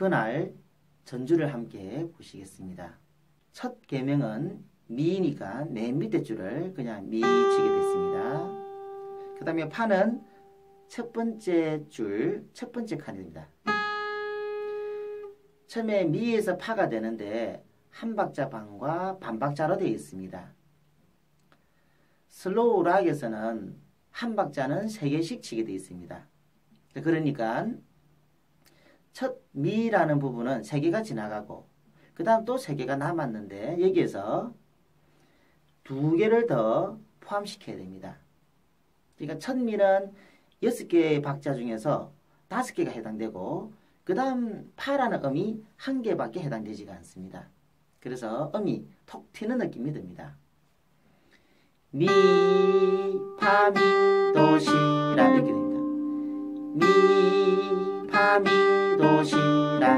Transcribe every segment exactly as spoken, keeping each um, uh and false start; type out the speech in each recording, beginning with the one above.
그날 전주를 함께 보시겠습니다. 첫 계명은 미니까 맨 밑에 줄을 그냥 미 치게 됐습니다. 그 다음에 파는 첫 번째 줄, 첫 번째 칸입니다. 처음에 미에서 파가 되는데 한 박자 반과 반 박자로 되어 있습니다. 슬로우 락에서는 한 박자는 세 개씩 치게 되어 있습니다. 그러니까 첫 미라는 부분은 세 개가 지나가고 그 다음 또 세 개가 남았는데 여기에서 두 개를 더 포함시켜야 됩니다. 그러니까 첫 미는 여섯 개의 박자 중에서 다섯 개가 해당되고 그 다음 파라는 음이 한 개밖에 해당되지가 않습니다. 그래서 음이 톡 튀는 느낌이 듭니다. 미, 파, 미, 도, 시, 라 이렇게 됩니다. 미, 파, 미, 도, 시, 라.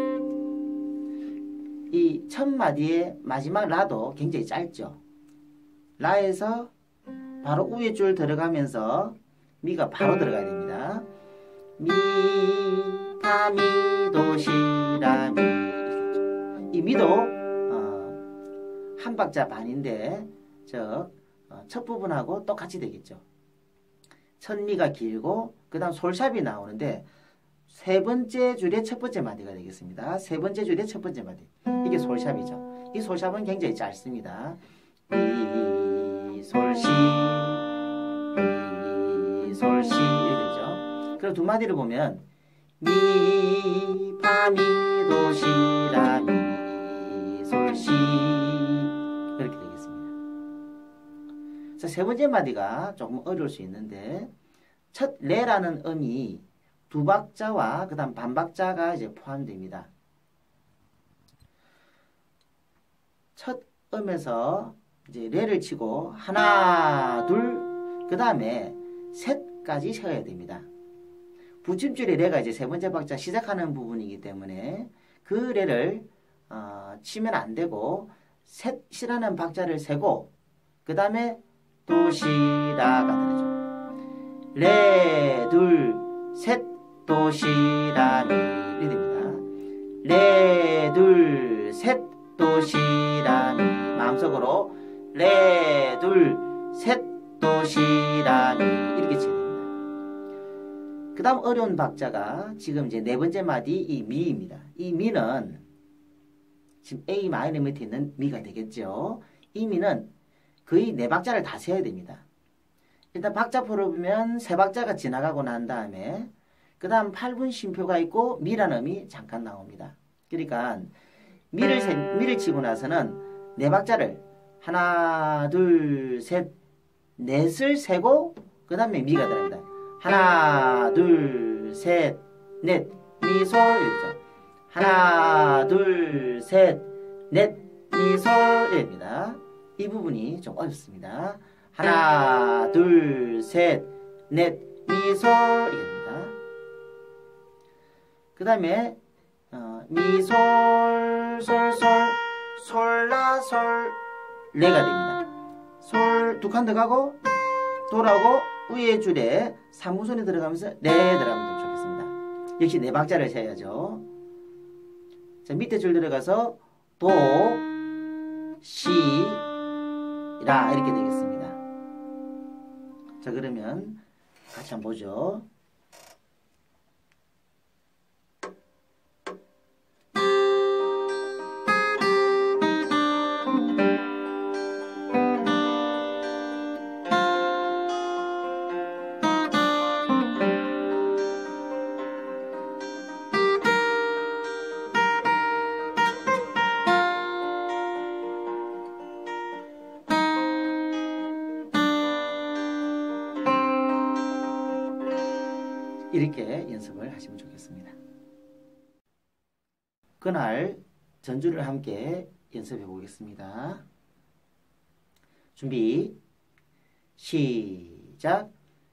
이 첫 마디의 마지막 라도 굉장히 짧죠. 라에서 바로 위에 줄 들어가면서 미가 바로 들어가야 됩니다. 미, 파, 미, 도, 시, 라, 미. 이 미도 어, 한 박자 반인데 저 첫 부분하고 똑같이 되겠죠. 첫 미가 길고 그 다음 솔샵이 나오는데 세 번째 줄의 첫 번째 마디가 되겠습니다. 세 번째 줄의 첫 번째 마디. 이게 솔샵이죠. 이 솔샵은 굉장히 짧습니다. 미, 솔, 시, 미, 솔, 시 이렇게 되죠. 그럼 두 마디를 보면 미, 파, 미, 도, 시, 라, 미, 솔, 시 이렇게 되겠습니다. 세 번째 마디가 조금 어려울 수 있는데 첫 레라는 음이 두 박자와 그 다음 반 박자가 이제 포함됩니다. 첫 음에서 이제 레를 치고 하나, 둘, 그 다음에 셋까지 쉬어야 됩니다. 붙임줄의 레가 이제 세 번째 박자 시작하는 부분이기 때문에 그 레를 어, 치면 안 되고 셋이라는 박자를 세고 그 다음에 도시라가 되죠. 레, 둘, 셋, 도시라, 미 이렇게 됩니다. 레, 둘, 셋, 도시라, 미 마음속으로 레, 둘, 셋, 도시라, 미 이렇게 치게 됩니다. 그 다음 어려운 박자가 지금 이제 네 번째 마디 이 미입니다. 이 미는 지금 A 마이너 밑에 있는 미가 되겠죠. 이 미는 거의 네 박자를 다 세야 됩니다. 일단 박자표를 보면 세 박자가 지나가고 난 다음에 그 다음 팔 분 쉼표가 있고 미라는 음이 잠깐 나옵니다. 그러니까 미를, 세, 미를 치고 나서는 네 박자를 하나, 둘, 셋, 넷을 세고 그 다음에 미가 들어갑니다. 하나, 둘, 셋, 넷, 미, 솔 이렇죠. 하나, 둘, 셋, 넷, 미, 솔 이럽니다. 이 부분이 좀 어렵습니다. 하나, 둘, 셋, 넷, 미, 솔 이렇게 됩니다. 그 다음에 어, 미, 솔, 솔, 솔, 솔, 라, 솔, 레가 됩니다. 솔 두 칸 들어가고 도라고 위에 줄에 삼구손이 들어가면서 레 들어가면 좋겠습니다. 역시 네 박자를 세야죠. 자, 밑에 줄 들어가서 도, 시, 라 이렇게 되겠습니다. 자, 그러면 같이 한번 보죠. 이렇게 연습을 하시면 좋겠습니다. 그날 전주를 함께 연습해 보겠습니다. 준비 시작.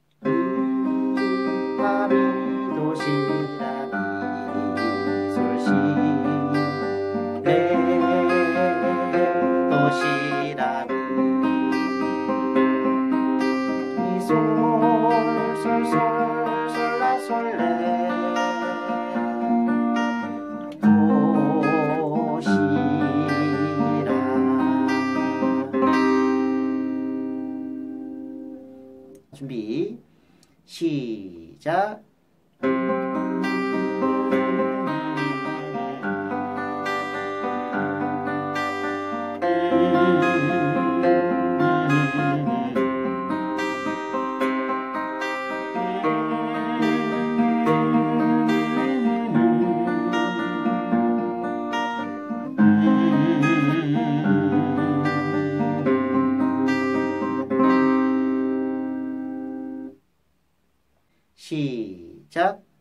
파, 미, 도, 시, 라, 미, 솔, 시, 레, 도, 시, 라, 미, 미, 솔, 솔, 솔, 솔, 라, 솔, 레, 시작. 시작.